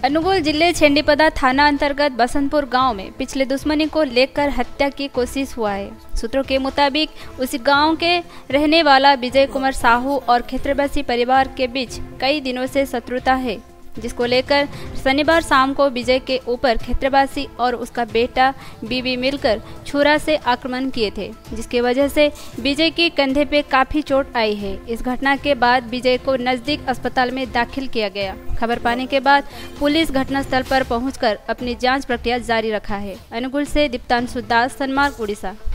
अनुगुल जिले छेंडीपदा थाना अंतर्गत बसंतपुर गांव में पिछले दुश्मनी को लेकर हत्या की कोशिश हुआ है। सूत्रों के मुताबिक उसी गांव के रहने वाला विजय कुमार साहू और खेत्रवासी परिवार के बीच कई दिनों से शत्रुता है, जिसको लेकर शनिवार शाम को विजय के ऊपर खेत्रवासी और उसका बेटा बीवी मिलकर छुरा से आक्रमण किए थे, जिसकी वजह से विजय के कंधे पे काफी चोट आई है। इस घटना के बाद विजय को नजदीक अस्पताल में दाखिल किया गया। खबर पाने के बाद पुलिस घटनास्थल पर पहुंचकर अपनी जांच प्रक्रिया जारी रखा है। अनुगुल से दीप्तांशु दास, सनमार्ग, उड़ीसा।